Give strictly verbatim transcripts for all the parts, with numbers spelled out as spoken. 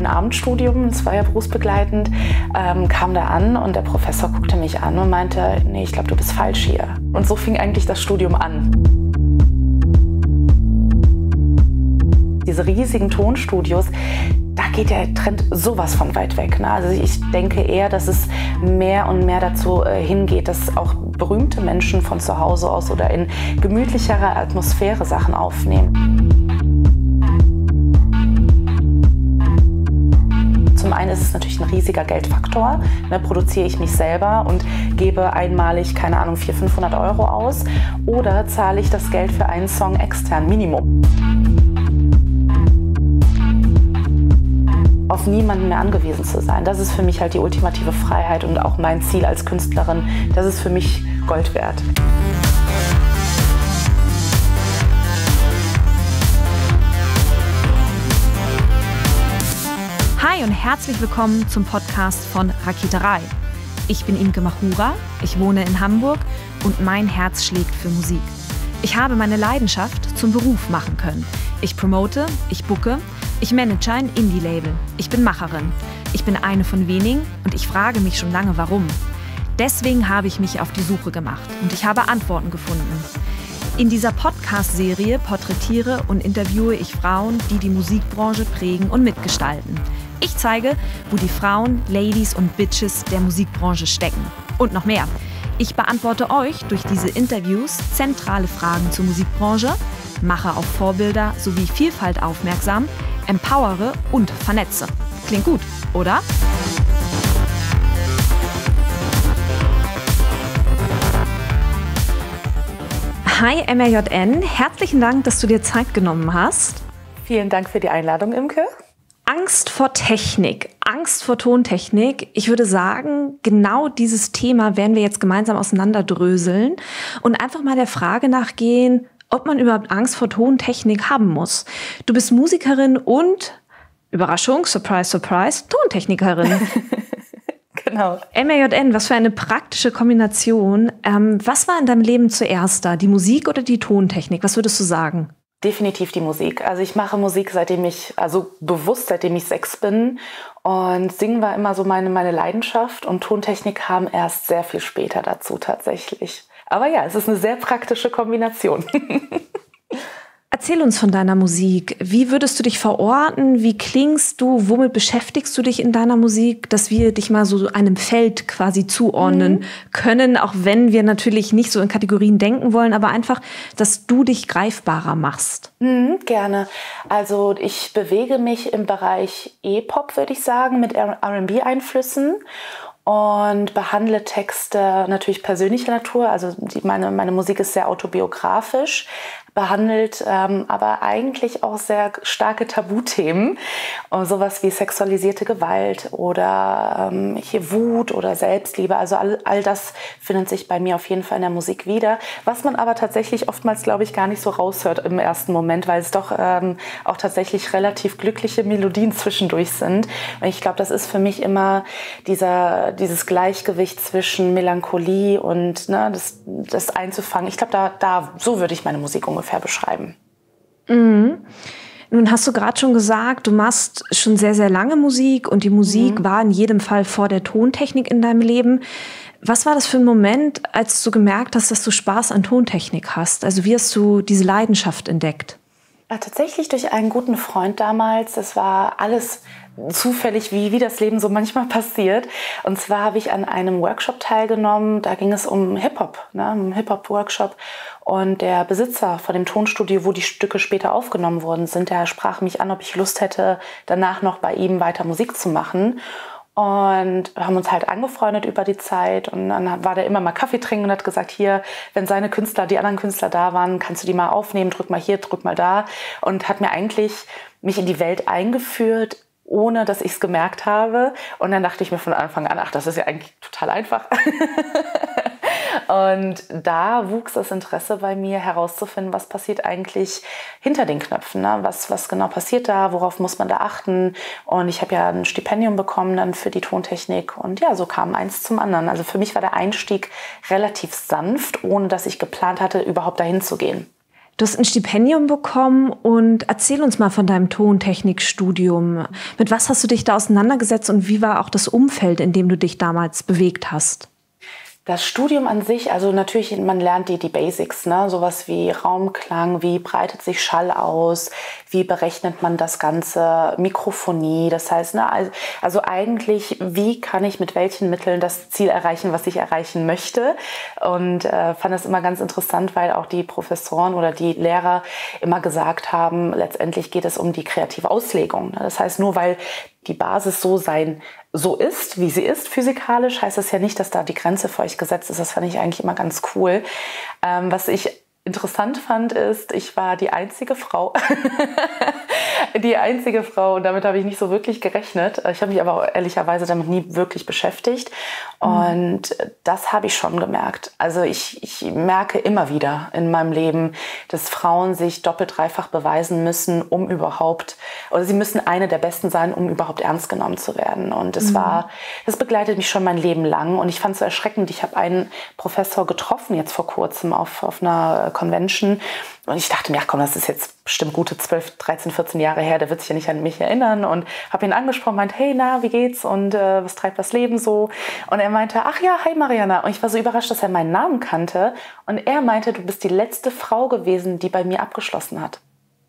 Abendstudium, das war ja berufsbegleitend, ähm, kam da an und der Professor guckte mich an und meinte, nee, ich glaube, du bist falsch hier. Und so fing eigentlich das Studium an. Diese riesigen Tonstudios, da geht der Trend sowas von weit weg. Ne? Also ich denke eher, dass es mehr und mehr dazu äh, hingeht, dass auch berühmte Menschen von zu Hause aus oder in gemütlicherer Atmosphäre Sachen aufnehmen. Zum einen ist es natürlich ein riesiger Geldfaktor. Ne, produziere ich mich selber und gebe einmalig, keine Ahnung, vierhundert, fünfhundert Euro aus. Oder zahle ich das Geld für einen Song extern, Minimum. Auf niemanden mehr angewiesen zu sein. Das ist für mich halt die ultimative Freiheit und auch mein Ziel als Künstlerin. Das ist für mich Gold wert. Hi und herzlich willkommen zum Podcast von Raketerei. Ich bin Imke Machura, ich wohne in Hamburg und mein Herz schlägt für Musik. Ich habe meine Leidenschaft zum Beruf machen können. Ich promote, ich booke, ich manage ein Indie-Label. Ich bin Macherin. Ich bin eine von wenigen und ich frage mich schon lange, warum. Deswegen habe ich mich auf die Suche gemacht und ich habe Antworten gefunden. In dieser Podcast-Serie porträtiere und interviewe ich Frauen, die die Musikbranche prägen und mitgestalten. Ich zeige, wo die Frauen, Ladies und Bitches der Musikbranche stecken. Und noch mehr. Ich beantworte euch durch diese Interviews zentrale Fragen zur Musikbranche, mache auf Vorbilder sowie Vielfalt aufmerksam, empowere und vernetze. Klingt gut, oder? Hi M R J N, herzlichen Dank, dass du dir Zeit genommen hast. Vielen Dank für die Einladung, Imke. Angst vor Technik, Angst vor Tontechnik. Ich würde sagen, genau dieses Thema werden wir jetzt gemeinsam auseinanderdröseln und einfach mal der Frage nachgehen, ob man überhaupt Angst vor Tontechnik haben muss. Du bist Musikerin und, Überraschung, surprise, surprise, Tontechnikerin. Genau. M R J N, was für eine praktische Kombination. Ähm, was war in deinem Leben zuerst da, die Musik oder die Tontechnik? Was würdest du sagen? Definitiv die Musik. Also ich mache Musik, seitdem ich, also bewusst, seitdem ich sechs bin. Und Singen war immer so meine, meine Leidenschaft. Und Tontechnik kam erst sehr viel später dazu tatsächlich. Aber ja, es ist eine sehr praktische Kombination. Erzähl uns von deiner Musik. Wie würdest du dich verorten? Wie klingst du? Womit beschäftigst du dich in deiner Musik? Dass wir dich mal so einem Feld quasi zuordnen mhm. können, auch wenn wir natürlich nicht so in Kategorien denken wollen, aber einfach, dass du dich greifbarer machst. Mhm, gerne. Also ich bewege mich im Bereich E-Pop, würde ich sagen, mit R und B-Einflüssen. Und behandle Texte natürlich persönlicher Natur. Also die, meine, meine Musik ist sehr autobiografisch, behandelt ähm, aber eigentlich auch sehr starke Tabuthemen. Und sowas wie sexualisierte Gewalt oder ähm, hier Wut oder Selbstliebe. Also all, all das findet sich bei mir auf jeden Fall in der Musik wieder. Was man aber tatsächlich oftmals, glaube ich, gar nicht so raushört im ersten Moment, weil es doch ähm, auch tatsächlich relativ glückliche Melodien zwischendurch sind. Und ich glaube, das ist für mich immer dieser dieses Gleichgewicht zwischen Melancholie und ne, das, das einzufangen. Ich glaube, da, da, so würde ich meine Musik ungefähr beschreiben. Mhm. Nun hast du gerade schon gesagt, du machst schon sehr, sehr lange Musik und die Musik mhm. war in jedem Fall vor der Tontechnik in deinem Leben. Was war das für ein Moment, als du gemerkt hast, dass du Spaß an Tontechnik hast? Also wie hast du diese Leidenschaft entdeckt? Ja, tatsächlich durch einen guten Freund damals. Das war alles zufällig, wie, wie das Leben so manchmal passiert. Und zwar habe ich an einem Workshop teilgenommen, da ging es um Hip-Hop, ne, um Hip-Hop-Workshop. Und der Besitzer von dem Tonstudio, wo die Stücke später aufgenommen worden sind, der sprach mich an, ob ich Lust hätte, danach noch bei ihm weiter Musik zu machen. Und haben uns halt angefreundet über die Zeit. Und dann war der immer mal Kaffee trinken und hat gesagt, hier, wenn seine Künstler, die anderen Künstler da waren, kannst du die mal aufnehmen, drück mal hier, drück mal da. Und hat mir eigentlich mich in die Welt eingeführt, ohne dass ich es gemerkt habe. Und dann dachte ich mir von Anfang an, ach, das ist ja eigentlich total einfach. Und da wuchs das Interesse bei mir, herauszufinden, was passiert eigentlich hinter den Knöpfen. Ne? Was, was genau passiert da, worauf muss man da achten? Und ich habe ja ein Stipendium bekommen dann für die Tontechnik. Und ja, so kam eins zum anderen. Also für mich war der Einstieg relativ sanft, ohne dass ich geplant hatte, überhaupt dahin zu gehen. Du hast ein Stipendium bekommen und erzähl uns mal von deinem Tontechnikstudium. Mit was hast du dich da auseinandergesetzt und wie war auch das Umfeld, in dem du dich damals bewegt hast? Das Studium an sich, also natürlich, man lernt die, die Basics, ne? Sowas wie Raumklang, wie breitet sich Schall aus, wie berechnet man das Ganze, Mikrofonie, das heißt, ne, also, also eigentlich, wie kann ich mit welchen Mitteln das Ziel erreichen, was ich erreichen möchte, und äh, fand das immer ganz interessant, weil auch die Professoren oder die Lehrer immer gesagt haben, letztendlich geht es um die kreative Auslegung, ne? Das heißt, nur weil die Basis so sein, so ist, wie sie ist, physikalisch, heißt das ja nicht, dass da die Grenze für euch gesetzt ist. Das fand ich eigentlich immer ganz cool. Ähm, was ich interessant fand, ist, ich war die einzige Frau, die einzige Frau, und damit habe ich nicht so wirklich gerechnet. Ich habe mich aber auch ehrlicherweise damit nie wirklich beschäftigt. Und das habe ich schon gemerkt. Also ich, ich merke immer wieder in meinem Leben, dass Frauen sich doppelt, dreifach beweisen müssen, um überhaupt, oder sie müssen eine der Besten sein, um überhaupt ernst genommen zu werden. Und das mhm. war, das begleitet mich schon mein Leben lang. Und ich fand es so erschreckend. Ich habe einen Professor getroffen, jetzt vor kurzem auf, auf einer Convention. Und ich dachte mir, ach komm, das ist jetzt bestimmt gute zwölf, dreizehn, vierzehn Jahre her, der wird sich ja nicht an mich erinnern. Und habe ihn angesprochen, meinte, hey, na, wie geht's? Und äh, was treibt das Leben so? Und er meinte, ach ja, hi Mariana. Und ich war so überrascht, dass er meinen Namen kannte. Und er meinte, du bist die letzte Frau gewesen, die bei mir abgeschlossen hat.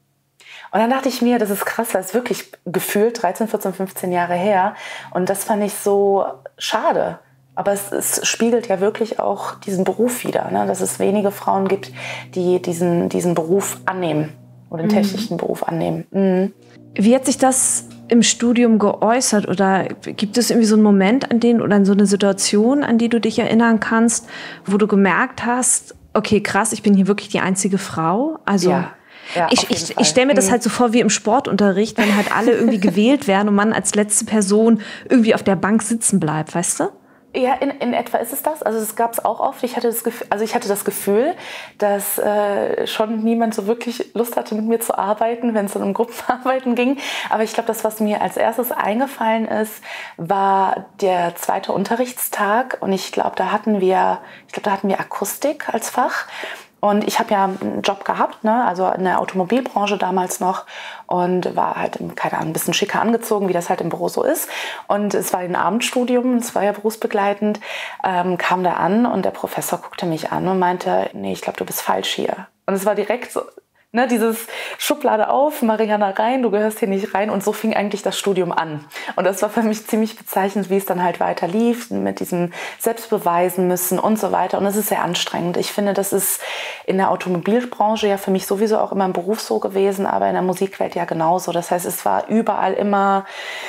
Und dann dachte ich mir, das ist krass, weil es wirklich gefühlt dreizehn, vierzehn, fünfzehn Jahre her. Und das fand ich so schade. Aber es, es spiegelt ja wirklich auch diesen Beruf wider, ne? Dass es wenige Frauen gibt, die diesen, diesen Beruf annehmen oder den technischen mhm. Beruf annehmen. Mhm. Wie hat sich das im Studium geäußert? Oder gibt es irgendwie so einen Moment, an den oder so eine Situation, an die du dich erinnern kannst, wo du gemerkt hast, okay, krass, ich bin hier wirklich die einzige Frau? Also ja. Ja, ich ich, ich stelle mir das halt so vor wie im Sportunterricht, wenn halt alle irgendwie gewählt werden und man als letzte Person irgendwie auf der Bank sitzen bleibt, weißt du? Ja, in, in etwa ist es das. Also es gab es auch oft. Ich hatte das Gefühl, also ich hatte das Gefühl, dass äh, schon niemand so wirklich Lust hatte, mit mir zu arbeiten, wenn es dann um Gruppenarbeiten ging. Aber ich glaube, das, was mir als erstes eingefallen ist, war der zweite Unterrichtstag. Und ich glaube, da hatten wir, ich glaube, da hatten wir Akustik als Fach. Und ich habe ja einen Job gehabt, ne? Also in der Automobilbranche damals noch, und war halt, keine Ahnung, ein bisschen schicker angezogen, wie das halt im Büro so ist. Und es war ein Abendstudium, es war ja berufsbegleitend, ähm, kam da an und der Professor guckte mich an und meinte, nee, ich glaube, du bist falsch hier. Und es war direkt so, ne, dieses Schublade auf, Mariana rein, du gehörst hier nicht rein. Und so fing eigentlich das Studium an. Und das war für mich ziemlich bezeichnend, wie es dann halt weiter lief, mit diesem Selbstbeweisen müssen und so weiter. Und es ist sehr anstrengend. Ich finde, das ist in der Automobilbranche ja für mich sowieso auch immer im Beruf so gewesen, aber in der Musikwelt ja genauso. Das heißt, es war überall immer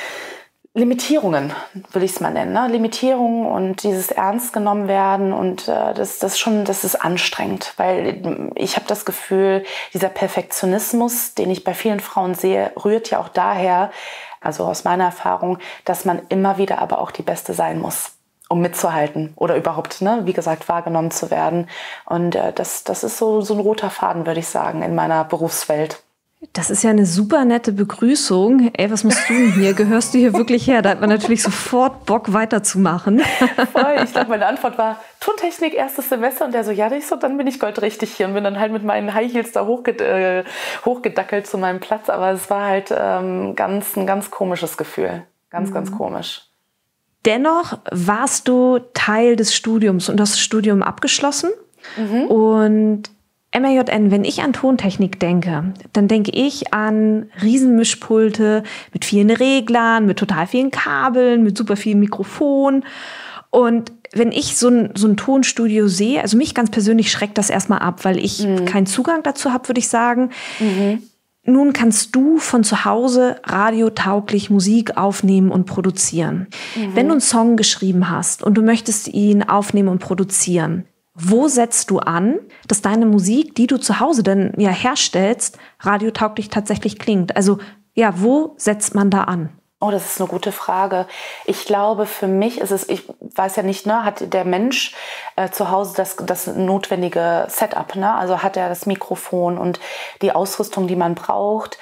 Limitierungen, will ich es mal nennen, ne? Limitierungen und dieses ernst genommen werden, und äh, das, das schon, das ist anstrengend, weil ich habe das Gefühl, dieser Perfektionismus, den ich bei vielen Frauen sehe, rührt ja auch daher, also aus meiner Erfahrung, dass man immer wieder aber auch die Beste sein muss, um mitzuhalten oder überhaupt, ne, wie gesagt, wahrgenommen zu werden. Und äh, das, das ist so, so ein roter Faden, würde ich sagen, in meiner Berufswelt. Das ist ja eine super nette Begrüßung. Ey, was machst du denn hier? Gehörst du hier wirklich her? Da hat man natürlich sofort Bock, weiterzumachen. Voll. Ich glaube, meine Antwort war Tontechnik, erstes Semester. Und der so, ja, ich so, dann bin ich goldrichtig hier. Und bin dann halt mit meinen High Heels da hochged- äh, hochgedackelt zu meinem Platz. Aber es war halt ähm, ganz, ein ganz komisches Gefühl. Ganz, mhm. ganz komisch. Dennoch warst du Teil des Studiums und hast das Studium abgeschlossen. Mhm. Und M A J N, wenn ich an Tontechnik denke, dann denke ich an Riesenmischpulte mit vielen Reglern, mit total vielen Kabeln, mit super vielen Mikrofonen. Und wenn ich so ein, so ein Tonstudio sehe, also mich ganz persönlich schreckt das erstmal ab, weil ich mhm. keinen Zugang dazu habe, würde ich sagen. Mhm. Nun kannst du von zu Hause radiotauglich Musik aufnehmen und produzieren. Mhm. Wenn du einen Song geschrieben hast und du möchtest ihn aufnehmen und produzieren, wo setzt du an, dass deine Musik, die du zu Hause dann ja herstellst, radiotauglich tatsächlich klingt? Also ja, wo setzt man da an? Oh, das ist eine gute Frage. Ich glaube, für mich ist es, ich weiß ja nicht, ne, hat der Mensch äh, zu Hause das, das notwendige Setup, ne? Also hat er das Mikrofon und die Ausrüstung, die man braucht.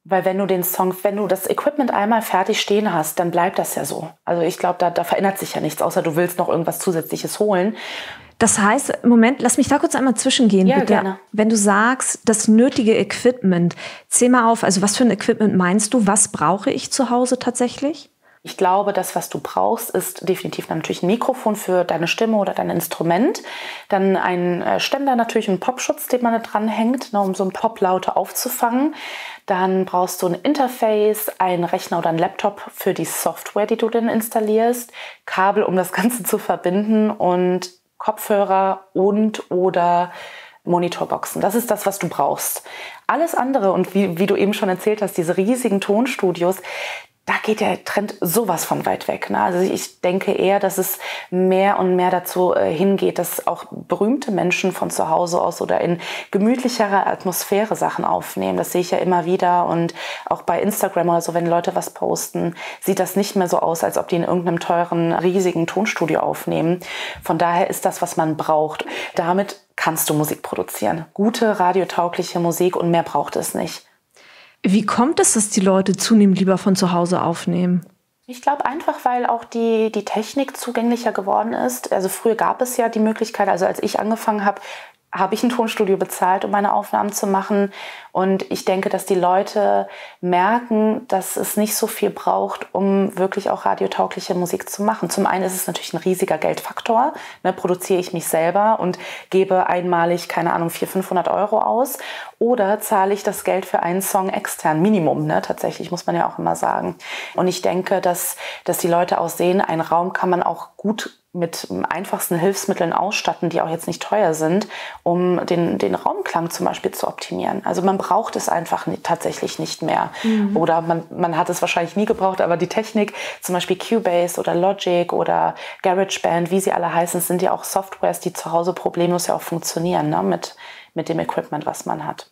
Weil wenn du den Song, wenn du das Equipment einmal fertig stehen hast, dann bleibt das ja so. Also ich glaube, da, da verändert sich ja nichts, außer du willst noch irgendwas Zusätzliches holen. Das heißt, Moment, lass mich da kurz einmal zwischengehen, ja, bitte. Gerne. Wenn du sagst, das nötige Equipment, zähl mal auf, also was für ein Equipment meinst du? Was brauche ich zu Hause tatsächlich? Ich glaube, das, was du brauchst, ist definitiv natürlich ein Mikrofon für deine Stimme oder dein Instrument. Dann ein Ständer, natürlich einen Popschutz, den man da dran hängt, um so eine Poplaute aufzufangen. Dann brauchst du ein Interface, einen Rechner oder einen Laptop für die Software, die du dann installierst, Kabel, um das Ganze zu verbinden und Kopfhörer und oder Monitorboxen. Das ist das, was du brauchst. Alles andere und wie, wie du eben schon erzählt hast, diese riesigen Tonstudios, da geht der Trend sowas von weit weg. Ne? Also ich denke eher, dass es mehr und mehr dazu äh, hingeht, dass auch berühmte Menschen von zu Hause aus oder in gemütlicherer Atmosphäre Sachen aufnehmen. Das sehe ich ja immer wieder. Und auch bei Instagram oder so, wenn Leute was posten, sieht das nicht mehr so aus, als ob die in irgendeinem teuren, riesigen Tonstudio aufnehmen. Von daher ist das, was man braucht. Damit kannst du Musik produzieren. Gute, radiotaugliche Musik und mehr braucht es nicht. Wie kommt es, dass die Leute zunehmend lieber von zu Hause aufnehmen? Ich glaube einfach, weil auch die, die Technik zugänglicher geworden ist. Also früher gab es ja die Möglichkeit, also als ich angefangen habe, habe ich ein Tonstudio bezahlt, um meine Aufnahmen zu machen. Und ich denke, dass die Leute merken, dass es nicht so viel braucht, um wirklich auch radiotaugliche Musik zu machen. Zum einen ist es natürlich ein riesiger Geldfaktor. Ne, produziere ich mich selber und gebe einmalig, keine Ahnung, vierhundert, fünfhundert Euro aus. Oder zahle ich das Geld für einen Song extern, Minimum, ne, tatsächlich, muss man ja auch immer sagen. Und ich denke, dass, dass die Leute auch sehen, einen Raum kann man auch gut mit einfachsten Hilfsmitteln ausstatten, die auch jetzt nicht teuer sind, um den, den Raumklang zum Beispiel zu optimieren. Also man braucht es einfach nicht, tatsächlich nicht mehr. Mhm. Oder man, man hat es wahrscheinlich nie gebraucht, aber die Technik, zum Beispiel Cubase oder Logic oder GarageBand, wie sie alle heißen, sind ja auch Softwares, die zu Hause problemlos ja auch funktionieren, ne, mit, mit dem Equipment, was man hat.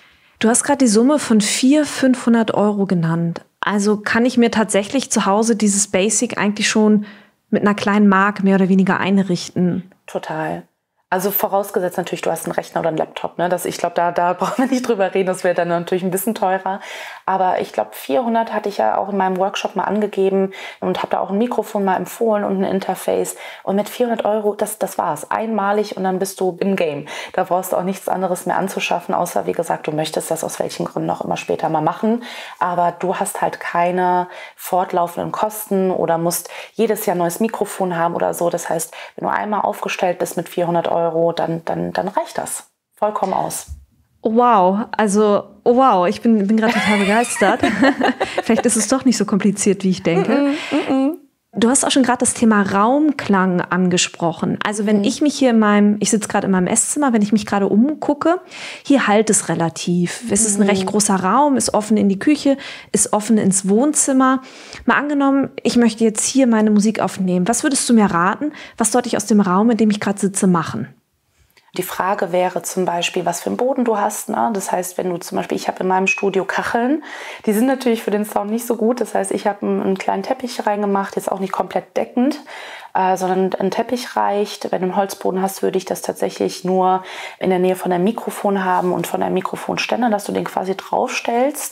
Du hast gerade die Summe von vierhundert, fünfhundert Euro genannt. Also kann ich mir tatsächlich zu Hause dieses Basic eigentlich schon mit einer kleinen Mark mehr oder weniger einrichten? Total. Also vorausgesetzt natürlich, du hast einen Rechner oder einen Laptop. Ne? Das, ich glaube, da, da brauchen wir nicht drüber reden, das wäre dann natürlich ein bisschen teurer. Aber ich glaube, vierhundert hatte ich ja auch in meinem Workshop mal angegeben und habe da auch ein Mikrofon mal empfohlen und ein Interface. Und mit vierhundert Euro, das, das war's. Einmalig und dann bist du im Game. Da brauchst du auch nichts anderes mehr anzuschaffen, außer, wie gesagt, du möchtest das aus welchen Gründen auch immer später mal machen. Aber du hast halt keine fortlaufenden Kosten oder musst jedes Jahr ein neues Mikrofon haben oder so. Das heißt, wenn du einmal aufgestellt bist mit vierhundert Euro, dann, dann, dann reicht das vollkommen aus. Wow, also oh wow, ich bin, bin gerade total begeistert. Vielleicht ist es doch nicht so kompliziert, wie ich denke. Mm -mm, mm -mm. Du hast auch schon gerade das Thema Raumklang angesprochen. Also wenn mm. ich mich hier in meinem, ich sitze gerade in meinem Esszimmer, wenn ich mich gerade umgucke, hier halt es relativ. Es ist ein mm. recht großer Raum, ist offen in die Küche, ist offen ins Wohnzimmer. Mal angenommen, ich möchte jetzt hier meine Musik aufnehmen. Was würdest du mir raten? Was sollte ich aus dem Raum, in dem ich gerade sitze, machen? Die Frage wäre zum Beispiel, was für einen Boden du hast. Ne? Das heißt, wenn du zum Beispiel, ich habe in meinem Studio Kacheln, die sind natürlich für den Sound nicht so gut. Das heißt, ich habe einen, einen kleinen Teppich reingemacht, jetzt auch nicht komplett deckend, äh, sondern ein Teppich reicht. Wenn du einen Holzboden hast, würde ich das tatsächlich nur in der Nähe von einem Mikrofon haben und von einem Mikrofonständer, dass du den quasi draufstellst.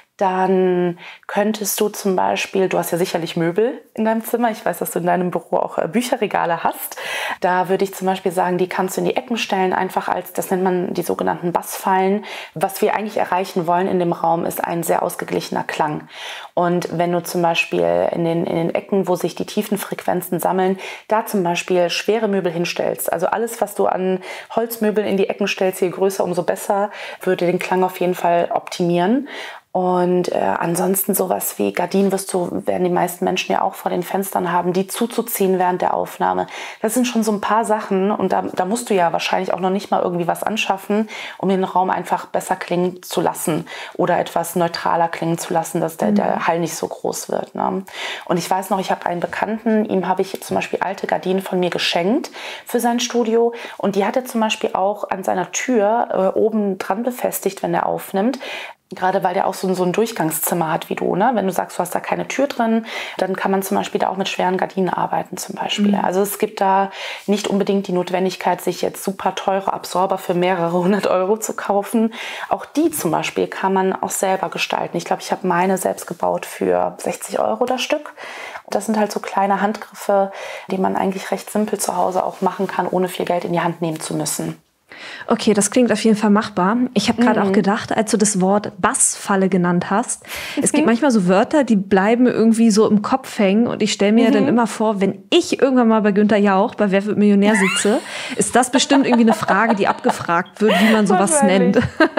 Dann könntest du zum Beispiel, du hast ja sicherlich Möbel in deinem Zimmer, ich weiß, dass du in deinem Büro auch Bücherregale hast. Da würde ich zum Beispiel sagen, die kannst du in die Ecken stellen, einfach als, das nennt man die sogenannten Bassfallen. Was wir eigentlich erreichen wollen in dem Raum, ist ein sehr ausgeglichener Klang. Und wenn du zum Beispiel in den, in den Ecken, wo sich die tiefen Frequenzen sammeln, da zum Beispiel schwere Möbel hinstellst, also alles, was du an Holzmöbeln in die Ecken stellst, je größer, umso besser, würde den Klang auf jeden Fall optimieren. Und äh, ansonsten sowas wie Gardinen wirst du, werden die meisten Menschen ja auch vor den Fenstern haben, die zuzuziehen während der Aufnahme. Das sind schon so ein paar Sachen und da, da musst du ja wahrscheinlich auch noch nicht mal irgendwie was anschaffen, um den Raum einfach besser klingen zu lassen oder etwas neutraler klingen zu lassen, dass der, der Hall nicht so groß wird. Ne? Und ich weiß noch, ich habe einen Bekannten, ihm habe ich zum Beispiel alte Gardinen von mir geschenkt für sein Studio und die hat er zum Beispiel auch an seiner Tür äh, oben dran befestigt, wenn er aufnimmt. Gerade weil der auch so, so ein Durchgangszimmer hat wie du. Ne? Wenn du sagst, du hast da keine Tür drin, dann kann man zum Beispiel da auch mit schweren Gardinen arbeiten zum Beispiel. Mhm. Also es gibt da nicht unbedingt die Notwendigkeit, sich jetzt super teure Absorber für mehrere hundert Euro zu kaufen. Auch die zum Beispiel kann man auch selber gestalten. Ich glaube, ich habe meine selbst gebaut für sechzig Euro das Stück. Das sind halt so kleine Handgriffe, die man eigentlich recht simpel zu Hause auch machen kann, ohne viel Geld in die Hand nehmen zu müssen. Okay, das klingt auf jeden Fall machbar. Ich habe gerade mhm. auch gedacht, als du das Wort Bassfalle genannt hast, mhm. es gibt manchmal so Wörter, die bleiben irgendwie so im Kopf hängen und ich stelle mir mhm. dann immer vor, wenn ich irgendwann mal bei Günther Jauch bei Wer wird Millionär sitze, ist das bestimmt irgendwie eine Frage, die abgefragt wird, wie man sowas nennt.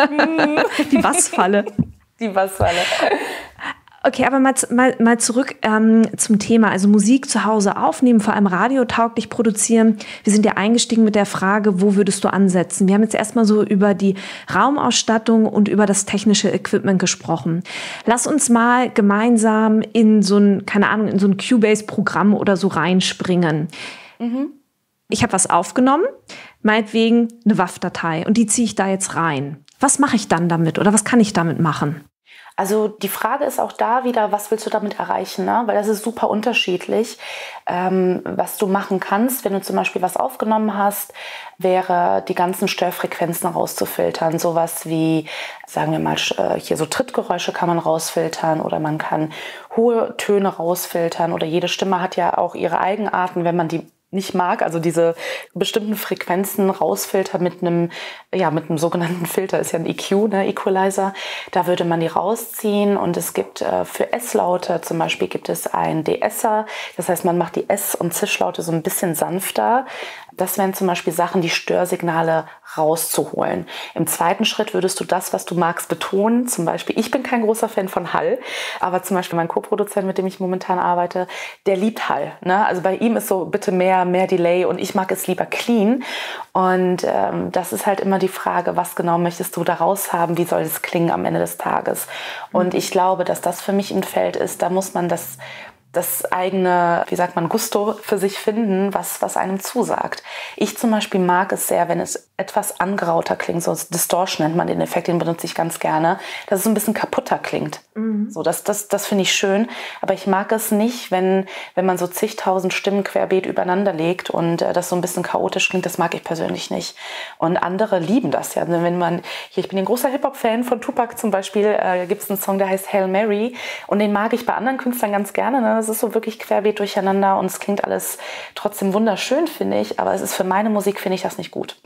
Die Bassfalle. Die Bassfalle. Okay, aber mal, mal, mal zurück ähm, zum Thema, also Musik zu Hause aufnehmen, vor allem radiotauglich produzieren. Wir sind ja eingestiegen mit der Frage, wo würdest du ansetzen? Wir haben jetzt erstmal so über die Raumausstattung und über das technische Equipment gesprochen. Lass uns mal gemeinsam in so ein, keine Ahnung, in so ein Cubase-Programm oder so reinspringen. Mhm. Ich habe was aufgenommen, meinetwegen eine W A V-Datei und die ziehe ich da jetzt rein. Was mache ich dann damit oder was kann ich damit machen? Also die Frage ist auch da wieder, was willst du damit erreichen? Ne? Weil das ist super unterschiedlich, ähm, was du machen kannst. Wenn du zum Beispiel was aufgenommen hast, wäre die ganzen Störfrequenzen rauszufiltern. Sowas wie, sagen wir mal, hier so Trittgeräusche kann man rausfiltern oder man kann hohe Töne rausfiltern oder jede Stimme hat ja auch ihre Eigenarten, wenn man die nicht mag, also diese bestimmten Frequenzen rausfiltern mit einem, ja, mit einem sogenannten Filter, ist ja ein E Q, ne, Equalizer, da würde man die rausziehen und es gibt äh, für S-Laute zum Beispiel gibt es einen De-Esser, das heißt, man macht die S- und Zischlaute so ein bisschen sanfter. Das wären zum Beispiel Sachen, die Störsignale rauszuholen. Im zweiten Schritt würdest du das, was du magst, betonen. Zum Beispiel, ich bin kein großer Fan von Hall, aber zum Beispiel mein Co-Produzent, mit dem ich momentan arbeite, der liebt Hall. Ne? Also bei ihm ist so, bitte mehr, mehr Delay und ich mag es lieber clean. Und ähm, das ist halt immer die Frage, was genau möchtest du da raus haben, wie soll es klingen am Ende des Tages? Und ich glaube, dass das für mich ein Feld ist, da muss man das das eigene, wie sagt man, Gusto für sich finden, was, was einem zusagt. Ich zum Beispiel mag es sehr, wenn es etwas angerauter klingt, so Distortion nennt man den Effekt, den benutze ich ganz gerne, dass es so ein bisschen kaputter klingt. Mhm. So, das, das, das finde ich schön, aber ich mag es nicht, wenn, wenn man so zigtausend Stimmen querbeet übereinander legt und äh, das so ein bisschen chaotisch klingt, das mag ich persönlich nicht. Und andere lieben das ja. Also wenn man, hier, ich bin ein großer Hip-Hop-Fan von Tupac zum Beispiel, äh, gibt es einen Song, der heißt Hail Mary und den mag ich bei anderen Künstlern ganz gerne, ne? Es ist so wirklich querbeet durcheinander und es klingt alles trotzdem wunderschön, finde ich. Aber es ist für meine Musik, finde ich das nicht gut.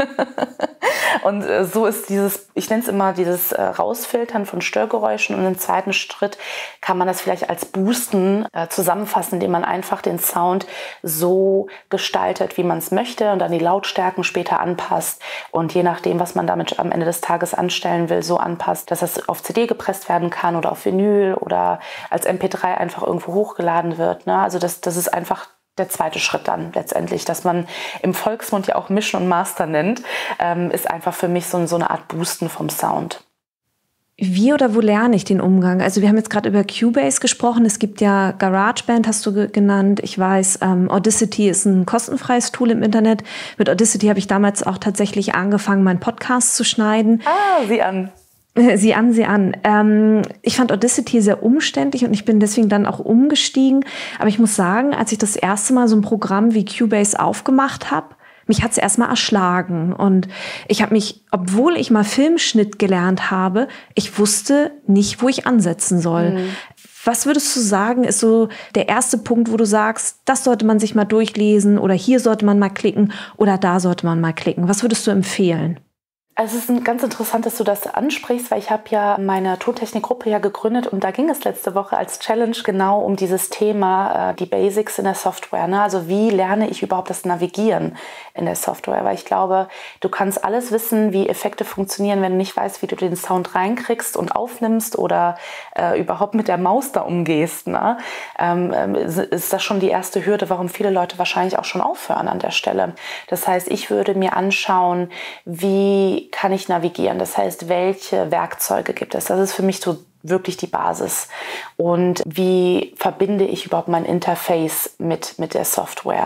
Und äh, so ist dieses, ich nenne es immer dieses äh, Rausfiltern von Störgeräuschen und im zweiten Schritt kann man das vielleicht als Boosten äh, zusammenfassen, indem man einfach den Sound so gestaltet, wie man es möchte und dann die Lautstärken später anpasst und je nachdem, was man damit am Ende des Tages anstellen will, so anpasst, dass das auf C D gepresst werden kann oder auf Vinyl oder als M P drei einfach irgendwo hochgeladen wird. Ne? Also das, das ist einfach der zweite Schritt dann letztendlich, dass man im Volksmund ja auch Mischen und Master nennt, ähm, ist einfach für mich so, so eine Art Boosten vom Sound. Wie oder wo lerne ich den Umgang? Also wir haben jetzt gerade über Cubase gesprochen. Es gibt ja GarageBand, hast du ge- genannt. Ich weiß, ähm, Audacity ist ein kostenfreies Tool im Internet. Mit Audacity habe ich damals auch tatsächlich angefangen, meinen Podcast zu schneiden. Ah, sieh an. Sieh an, sieh an. Ähm, ich fand Audacity sehr umständlich und ich bin deswegen dann auch umgestiegen. Aber ich muss sagen, als ich das erste Mal so ein Programm wie Cubase aufgemacht habe, mich hat es erstmal erschlagen. Und ich habe mich, obwohl ich mal Filmschnitt gelernt habe, ich wusste nicht, wo ich ansetzen soll. Mhm. Was würdest du sagen, ist so der erste Punkt, wo du sagst, das sollte man sich mal durchlesen oder hier sollte man mal klicken oder da sollte man mal klicken? Was würdest du empfehlen? Also es ist ganz interessant, dass du das ansprichst, weil ich habe ja meine Tontechnik-Gruppe ja gegründet und da ging es letzte Woche als Challenge genau um dieses Thema, äh, die Basics in der Software. Ne? Also wie lerne ich überhaupt das Navigieren in der Software? Weil ich glaube, du kannst alles wissen, wie Effekte funktionieren, wenn du nicht weißt, wie du den Sound reinkriegst und aufnimmst oder äh, überhaupt mit der Maus da umgehst. Ne? Ähm, ist das schon die erste Hürde, warum viele Leute wahrscheinlich auch schon aufhören an der Stelle. Das heißt, ich würde mir anschauen, wie kann ich navigieren? Das heißt, welche Werkzeuge gibt es? Das ist für mich so wirklich die Basis. Und wie verbinde ich überhaupt mein Interface mit, mit der Software?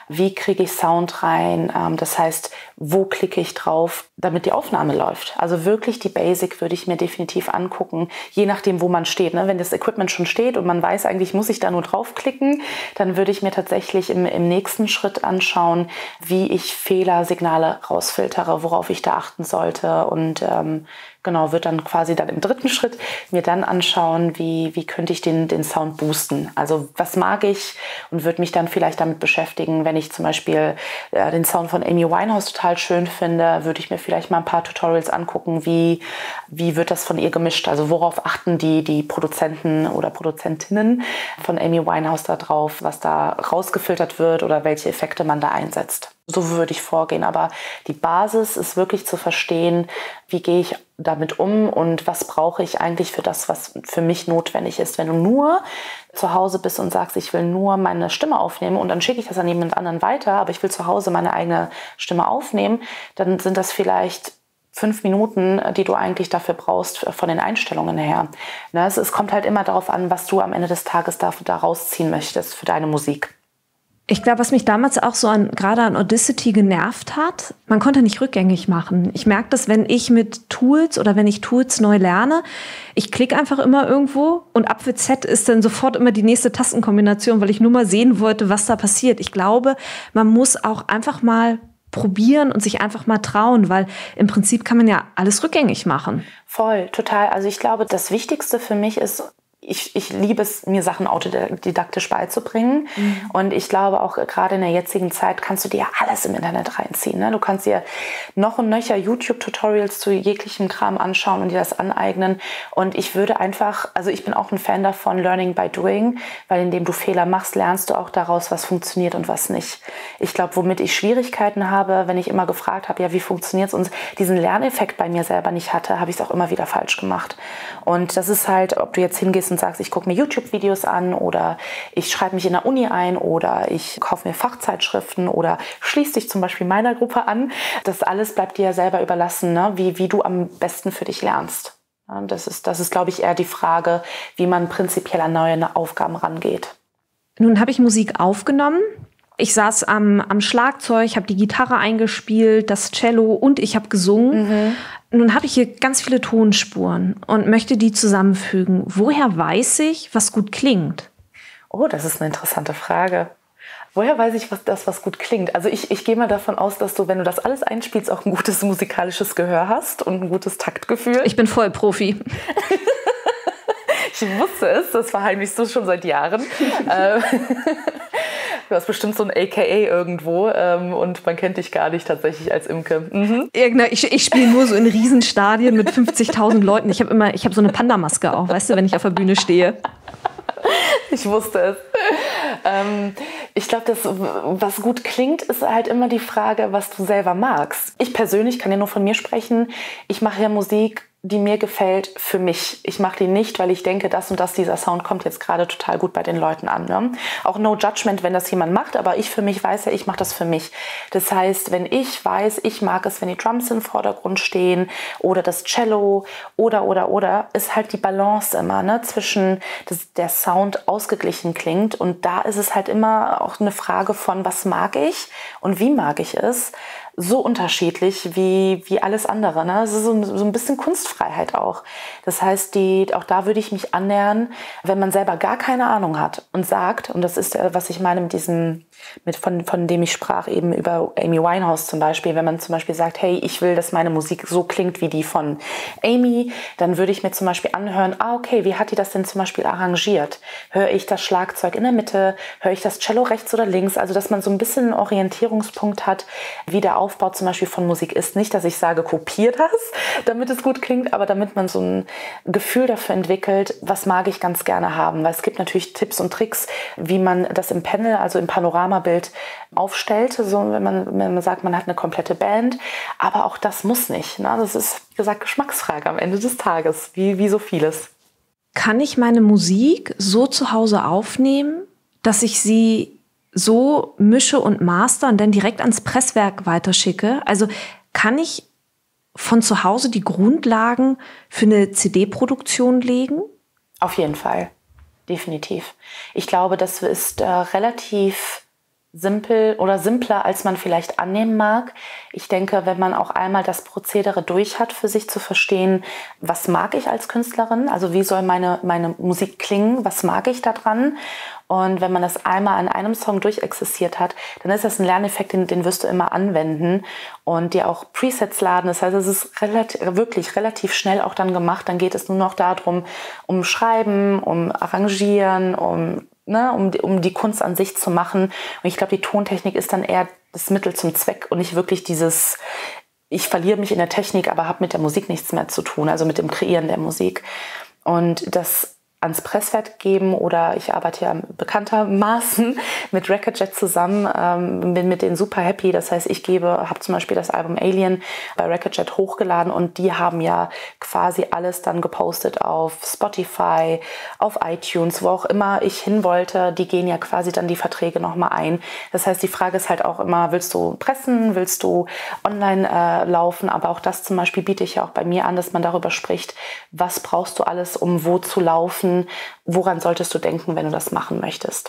wie kriege ich Sound rein, ähm, das heißt, wo klicke ich drauf, damit die Aufnahme läuft. Also wirklich die Basic würde ich mir definitiv angucken, je nachdem, wo man steht. Ne? Wenn das Equipment schon steht und man weiß, eigentlich muss ich da nur draufklicken, dann würde ich mir tatsächlich im, im nächsten Schritt anschauen, wie ich Fehlersignale rausfiltere, worauf ich da achten sollte und ähm, genau, wird dann quasi dann im dritten Schritt mir dann anschauen, wie, wie könnte ich den, den Sound boosten. Also was mag ich und würde mich dann vielleicht damit beschäftigen, wenn ich zum Beispiel äh, den Sound von Amy Winehouse total schön finde, würde ich mir vielleicht mal ein paar Tutorials angucken, wie, wie wird das von ihr gemischt. Also worauf achten die, die Produzenten oder Produzentinnen von Amy Winehouse da drauf, was da rausgefiltert wird oder welche Effekte man da einsetzt. So würde ich vorgehen. Aber die Basis ist wirklich zu verstehen, wie gehe ich damit um und was brauche ich eigentlich für das, was für mich notwendig ist. Wenn du nur zu Hause bist und sagst, ich will nur meine Stimme aufnehmen und dann schicke ich das an jemand anderen weiter, aber ich will zu Hause meine eigene Stimme aufnehmen, dann sind das vielleicht fünf Minuten, die du eigentlich dafür brauchst von den Einstellungen her. Es, es kommt halt immer darauf an, was du am Ende des Tages da, da rausziehen möchtest für deine Musik. Ich glaube, was mich damals auch so an, gerade an Audacity genervt hat, man konnte nicht rückgängig machen. Ich merke das, wenn ich mit Tools oder wenn ich Tools neu lerne, ich klicke einfach immer irgendwo und Apfel Z ist dann sofort immer die nächste Tastenkombination, weil ich nur mal sehen wollte, was da passiert. Ich glaube, man muss auch einfach mal probieren und sich einfach mal trauen, weil im Prinzip kann man ja alles rückgängig machen. Voll, total. Also ich glaube, das Wichtigste für mich ist, Ich, ich liebe es, mir Sachen autodidaktisch beizubringen. Mhm. Und ich glaube auch gerade in der jetzigen Zeit kannst du dir alles im Internet reinziehen. Ne? Du kannst dir noch und nöcher YouTube-Tutorials zu jeglichem Kram anschauen und dir das aneignen. Und ich würde einfach, also ich bin auch ein Fan davon, Learning by Doing, weil indem du Fehler machst, lernst du auch daraus, was funktioniert und was nicht. Ich glaube, womit ich Schwierigkeiten habe, wenn ich immer gefragt habe, ja, wie funktioniert es und diesen Lerneffekt bei mir selber nicht hatte, habe ich es auch immer wieder falsch gemacht. Und das ist halt, ob du jetzt hingehst und sagst, ich gucke mir YouTube-Videos an oder ich schreibe mich in der Uni ein oder ich kaufe mir Fachzeitschriften oder schließe dich zum Beispiel meiner Gruppe an. Das alles bleibt dir ja selber überlassen, ne? wie, wie du am besten für dich lernst. Ja, das ist, das ist, glaube ich, eher die Frage, wie man prinzipiell an neue Aufgaben rangeht. Nun habe ich Musik aufgenommen. Ich saß am, am Schlagzeug, habe die Gitarre eingespielt, das Cello und ich habe gesungen. Mhm. Nun habe ich hier ganz viele Tonspuren und möchte die zusammenfügen. Woher weiß ich, was gut klingt? Oh, das ist eine interessante Frage. Woher weiß ich, was das, was gut klingt? Also ich, ich gehe mal davon aus, dass du, wenn du das alles einspielst, auch ein gutes musikalisches Gehör hast und ein gutes Taktgefühl. Ich bin voll Profi. Ich wusste es, das verheimlichst du schon seit Jahren. Du hast bestimmt so ein A K A irgendwo ähm, und man kennt dich gar nicht tatsächlich als Imke. Mhm. Ich, ich spiele nur so in Riesenstadien mit fünfzigtausend Leuten. Ich habe immer, ich habe so eine Panda-Maske auch, weißt du, wenn ich auf der Bühne stehe. Ich wusste es. Ähm, ich glaube, das, was gut klingt, ist halt immer die Frage, was du selber magst. Ich persönlich kann ja nur von mir sprechen. Ich mache ja Musik, die mir gefällt für mich. Ich mache die nicht, weil ich denke, das und das, dieser Sound kommt jetzt gerade total gut bei den Leuten an. Ne? Auch no judgment, wenn das jemand macht, aber ich für mich weiß ja, ich mache das für mich. Das heißt, wenn ich weiß, ich mag es, wenn die Drums im Vordergrund stehen oder das Cello oder, oder, oder, ist halt die Balance immer, ne? Zwischen, dass der Sound ausgeglichen klingt und da ist es halt immer auch eine Frage von, was mag ich und wie mag ich es? So unterschiedlich wie, wie alles andere. Ne? Es ist so, so ein bisschen Kunstfreiheit auch. Das heißt, die, auch da würde ich mich annähern, wenn man selber gar keine Ahnung hat und sagt, und das ist, was ich meine mit diesem, mit von, von dem ich sprach, eben über Amy Winehouse zum Beispiel, wenn man zum Beispiel sagt, hey, ich will, dass meine Musik so klingt wie die von Amy, dann würde ich mir zum Beispiel anhören, ah, okay, wie hat die das denn zum Beispiel arrangiert? Höre ich das Schlagzeug in der Mitte? Höre ich das Cello rechts oder links? Also, dass man so ein bisschen einen Orientierungspunkt hat, wie der Aufbau zum Beispiel von Musik ist. Nicht, dass ich sage, kopier das, damit es gut klingt, aber damit man so ein Gefühl dafür entwickelt, was mag ich ganz gerne haben. Weil es gibt natürlich Tipps und Tricks, wie man das im Panel, also im Panoramabild aufstellt. So, wenn man, wenn man sagt, man hat eine komplette Band. Aber auch das muss nicht. Ne? Das ist, wie gesagt, Geschmacksfrage am Ende des Tages, wie, wie so vieles. Kann ich meine Musik so zu Hause aufnehmen, dass ich sie so mische und master und dann direkt ans Presswerk weiterschicke? Also kann ich von zu Hause die Grundlagen für eine C D-Produktion legen? Auf jeden Fall, definitiv. Ich glaube, das ist äh, relativ simpel oder simpler, als man vielleicht annehmen mag. Ich denke, wenn man auch einmal das Prozedere durch hat, für sich zu verstehen, was mag ich als Künstlerin, also wie soll meine, meine Musik klingen, was mag ich daran? Und wenn man das einmal an einem Song durchexistiert hat, dann ist das ein Lerneffekt, den, den wirst du immer anwenden und dir auch Presets laden. Das heißt, es ist relativ, wirklich relativ schnell auch dann gemacht. Dann geht es nur noch darum, um Schreiben, um Arrangieren, um, ne, um, um die Kunst an sich zu machen. Und ich glaube, die Tontechnik ist dann eher das Mittel zum Zweck und nicht wirklich dieses, ich verliere mich in der Technik, aber habe mit der Musik nichts mehr zu tun, also mit dem Kreieren der Musik. Und das ans Presswerk geben oder ich arbeite ja bekanntermaßen mit Recordjet zusammen, ähm, bin mit denen super happy. Das heißt, ich gebe, habe zum Beispiel das Album Alien bei Recordjet hochgeladen und die haben ja quasi alles dann gepostet auf Spotify, auf iTunes, wo auch immer ich hin wollte. Die gehen ja quasi dann die Verträge nochmal ein. Das heißt, die Frage ist halt auch immer, willst du pressen, willst du online äh, laufen? Aber auch das zum Beispiel biete ich ja auch bei mir an, dass man darüber spricht, was brauchst du alles, um wo zu laufen. Woran solltest du denken, wenn du das machen möchtest?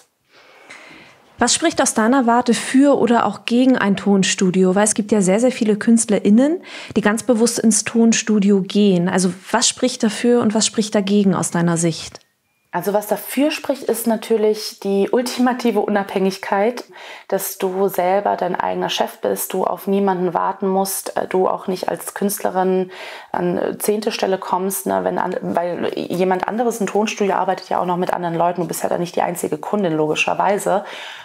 Was spricht aus deiner Warte für oder auch gegen ein Tonstudio? Weil es gibt ja sehr, sehr viele KünstlerInnen, die ganz bewusst ins Tonstudio gehen. Also was spricht dafür und was spricht dagegen aus deiner Sicht? Also was dafür spricht, ist natürlich die ultimative Unabhängigkeit, dass du selber dein eigener Chef bist, du auf niemanden warten musst, du auch nicht als Künstlerin an zehnte Stelle kommst, ne, wenn an, weil jemand anderes im Tonstudio arbeitet ja auch noch mit anderen Leuten, du bist ja dann nicht die einzige Kundin logischerweise.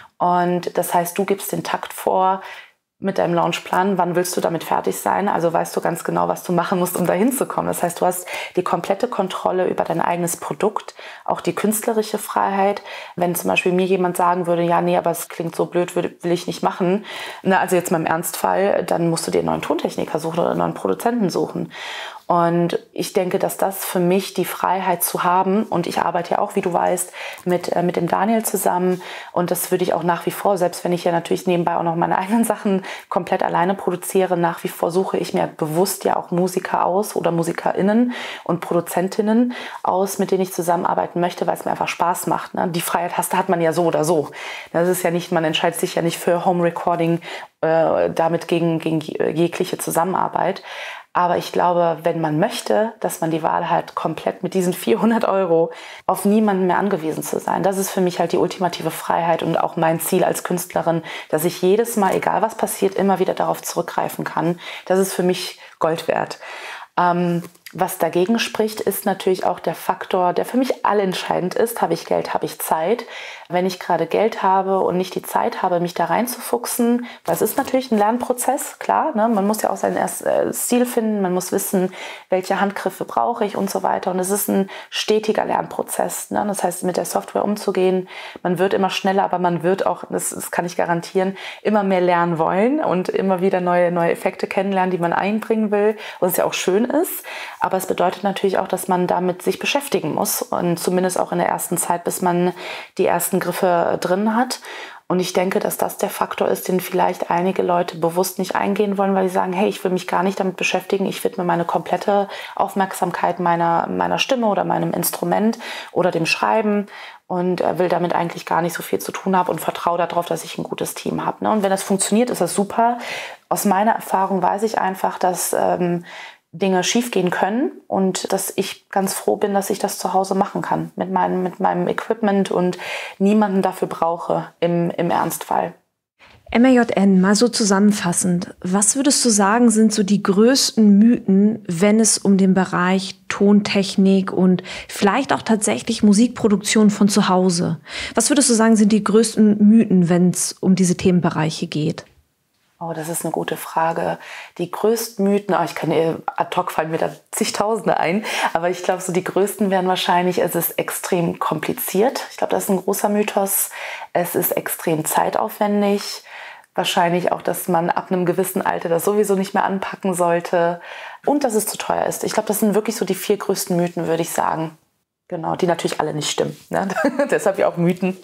Und das heißt, du gibst den Takt vor, mit deinem Launchplan, wann willst du damit fertig sein? Also weißt du ganz genau, was du machen musst, um da hinzukommen. Das heißt, du hast die komplette Kontrolle über dein eigenes Produkt, auch die künstlerische Freiheit. Wenn zum Beispiel mir jemand sagen würde, ja, nee, aber es klingt so blöd, will, will ich nicht machen. Na, also jetzt mal im Ernstfall, dann musst du dir einen neuen Tontechniker suchen oder einen neuen Produzenten suchen. Und ich denke, dass das für mich die Freiheit zu haben, und ich arbeite ja auch, wie du weißt, mit, äh, mit dem Daniel zusammen, und das würde ich auch nach wie vor, selbst wenn ich ja natürlich nebenbei auch noch meine eigenen Sachen komplett alleine produziere, nach wie vor suche ich mir bewusst ja auch Musiker aus oder MusikerInnen und Produzentinnen aus, mit denen ich zusammenarbeiten möchte, weil es mir einfach Spaß macht. Ne? Die Freiheit hast, hat man ja so oder so. Das ist ja nicht, man entscheidet sich ja nicht für Home Recording, äh, damit gegen, gegen jegliche Zusammenarbeit. Aber ich glaube, wenn man möchte, dass man die Wahl hat, komplett mit diesen vierhundert Euro auf niemanden mehr angewiesen zu sein. Das ist für mich halt die ultimative Freiheit und auch mein Ziel als Künstlerin, dass ich jedes Mal, egal was passiert, immer wieder darauf zurückgreifen kann. Das ist für mich Gold wert. Ähm, was dagegen spricht, ist natürlich auch der Faktor, der für mich allentscheidend ist. Habe ich Geld, habe ich Zeit. Wenn ich gerade Geld habe und nicht die Zeit habe, mich da reinzufuchsen, das ist natürlich ein Lernprozess, klar. Ne? Man muss ja auch sein erstes Stil finden, man muss wissen, welche Handgriffe brauche ich und so weiter. Und es ist ein stetiger Lernprozess. Ne? Das heißt, mit der Software umzugehen, man wird immer schneller, aber man wird auch, das, das kann ich garantieren, immer mehr lernen wollen und immer wieder neue, neue Effekte kennenlernen, die man einbringen will, was ja auch schön ist. Aber es bedeutet natürlich auch, dass man damit sich beschäftigen muss und zumindest auch in der ersten Zeit, bis man die ersten Griffe drin hat. Und ich denke, dass das der Faktor ist, den vielleicht einige Leute bewusst nicht eingehen wollen, weil sie sagen, hey, ich will mich gar nicht damit beschäftigen, ich widme meine komplette Aufmerksamkeit meiner, meiner Stimme oder meinem Instrument oder dem Schreiben und will damit eigentlich gar nicht so viel zu tun haben und vertraue darauf, dass ich ein gutes Team habe. Und wenn das funktioniert, ist das super. Aus meiner Erfahrung weiß ich einfach, dass ähm, Dinge schiefgehen können und dass ich ganz froh bin, dass ich das zu Hause machen kann mit meinem, mit meinem Equipment und niemanden dafür brauche im, im Ernstfall. M A J N, mal so zusammenfassend, was würdest du sagen, sind so die größten Mythen, wenn es um den Bereich Tontechnik und vielleicht auch tatsächlich Musikproduktion von zu Hause? Was würdest du sagen, sind die größten Mythen, wenn es um diese Themenbereiche geht? Oh, das ist eine gute Frage. Die größten Mythen, oh, ich kann ad hoc fallen mir da zigtausende ein, aber ich glaube, so die größten wären wahrscheinlich, es ist extrem kompliziert. Ich glaube, das ist ein großer Mythos. Es ist extrem zeitaufwendig. Wahrscheinlich auch, dass man ab einem gewissen Alter das sowieso nicht mehr anpacken sollte und dass es zu teuer ist. Ich glaube, das sind wirklich so die vier größten Mythen, würde ich sagen. Genau, die natürlich alle nicht stimmen. Ne? Deshalb ja auch Mythen.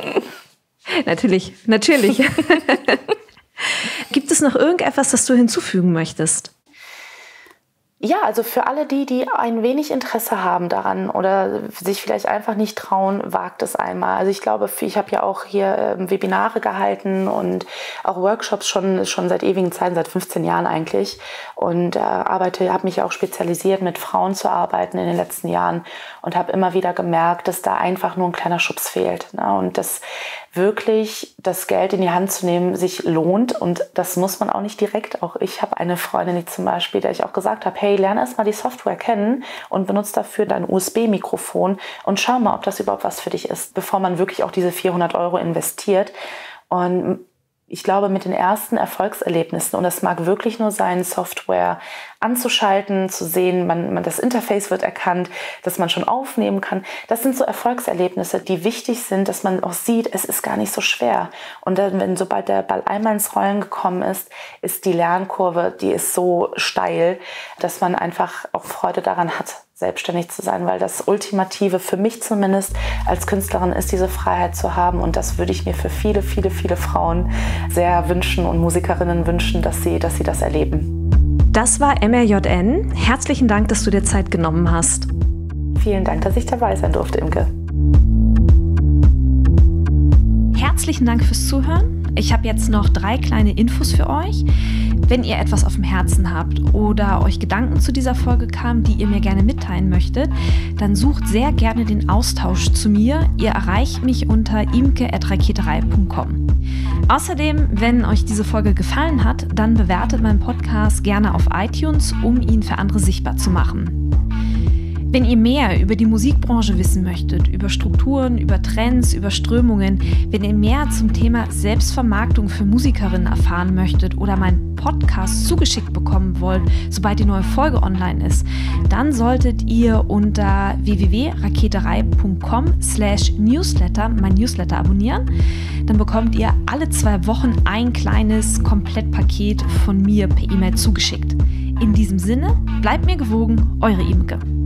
Natürlich, natürlich. Gibt es noch irgendetwas, das du hinzufügen möchtest? Ja, also für alle die, die ein wenig Interesse haben daran oder sich vielleicht einfach nicht trauen, wagt es einmal. Also ich glaube, ich habe ja auch hier äh, Webinare gehalten und auch Workshops schon, schon seit ewigen Zeiten, seit fünfzehn Jahren eigentlich. Und äh, arbeite, habe mich auch spezialisiert, mit Frauen zu arbeiten in den letzten Jahren und habe immer wieder gemerkt, dass da einfach nur ein kleiner Schubs fehlt. Ne? Und dass wirklich das Geld in die Hand zu nehmen sich lohnt, und das muss man auch nicht direkt. Auch ich habe eine Freundin, die zum Beispiel, der ich auch gesagt habe, hey, lerne erst mal die Software kennen und benutze dafür dein U S B-Mikrofon und schau mal, ob das überhaupt was für dich ist, bevor man wirklich auch diese vierhundert Euro investiert. Und ich glaube, mit den ersten Erfolgserlebnissen, und das mag wirklich nur sein, Software anzuschalten, zu sehen, man, man, das Interface wird erkannt, dass man schon aufnehmen kann. Das sind so Erfolgserlebnisse, die wichtig sind, dass man auch sieht, es ist gar nicht so schwer. Und dann, wenn sobald der Ball einmal ins Rollen gekommen ist, ist die Lernkurve, die ist so steil, dass man einfach auch Freude daran hat, selbstständig zu sein, weil das Ultimative für mich zumindest als Künstlerin ist, diese Freiheit zu haben, und das würde ich mir für viele, viele, viele Frauen sehr wünschen und Musikerinnen wünschen, dass sie, dass sie das erleben. Das war M R J N. Herzlichen Dank, dass du dir Zeit genommen hast. Vielen Dank, dass ich dabei sein durfte, Imke. Herzlichen Dank fürs Zuhören. Ich habe jetzt noch drei kleine Infos für euch. Wenn ihr etwas auf dem Herzen habt oder euch Gedanken zu dieser Folge kamen, die ihr mir gerne mitteilen möchtet, dann sucht sehr gerne den Austausch zu mir. Ihr erreicht mich unter imke at raketerei punkt com. Außerdem, wenn euch diese Folge gefallen hat, dann bewertet meinen Podcast gerne auf iTunes, um ihn für andere sichtbar zu machen. Wenn ihr mehr über die Musikbranche wissen möchtet, über Strukturen, über Trends, über Strömungen, wenn ihr mehr zum Thema Selbstvermarktung für Musikerinnen erfahren möchtet oder meinen Podcast zugeschickt bekommen wollt, sobald die neue Folge online ist, dann solltet ihr unter w w w punkt raketerei punkt com slash newsletter mein Newsletter abonnieren. Dann bekommt ihr alle zwei Wochen ein kleines Komplettpaket von mir per E-Mail zugeschickt. In diesem Sinne, bleibt mir gewogen, eure Imke.